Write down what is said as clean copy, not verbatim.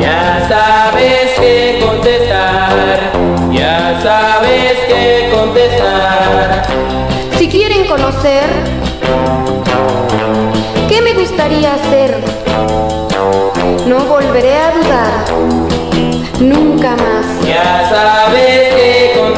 Ya sabes qué contestar, ya sabes qué contestar. Si quieren conocer qué me gustaría hacer, no volveré a dudar nunca más. Ya sabes qué contestar.